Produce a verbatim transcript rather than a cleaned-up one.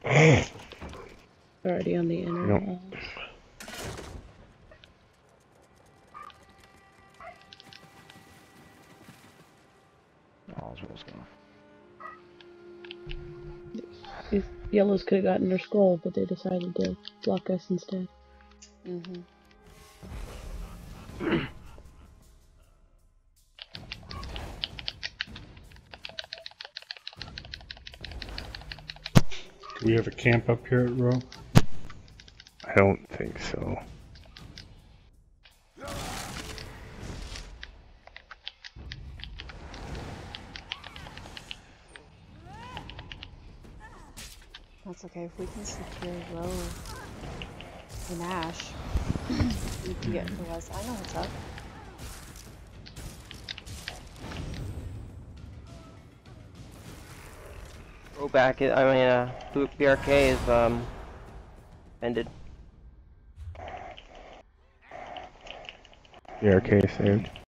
Already on the inner Nope. walls. Oswald's gonna. These yellows could have gotten their skull, but they decided to block us instead. Mm-hmm. Do we have a camp up here at Row? I don't think so. That's okay. If we can secure Row and Ash, we can get to West. I know what's up. Go back. I mean, uh, B R K is um ended. B R K saved.